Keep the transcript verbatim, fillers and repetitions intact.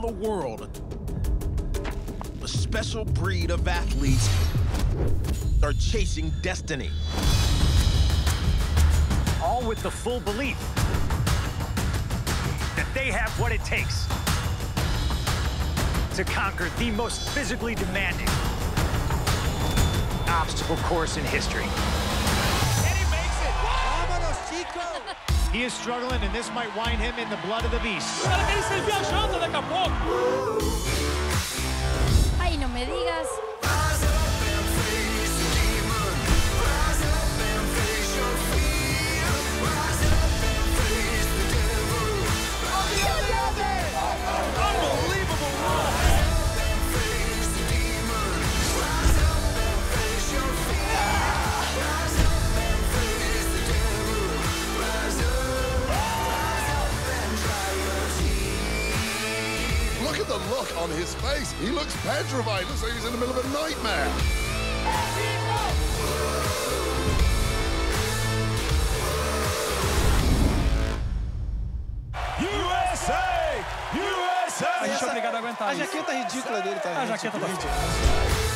around the world, a special breed of athletes are chasing destiny. All with the full belief that they have what it takes to conquer the most physically demanding obstacle course in history. And he makes it! Vámonos, Chico! He is struggling, and this might wind him in the blood of the beast. Ay, no me digas. Look at the look on his face. He looks petrified. Looks like he's in the middle of a nightmare. U S A! U S A! A gente é obrigado a aguentar A isso. jaqueta ridícula dele, tá? A gente? jaqueta tá Ridícula.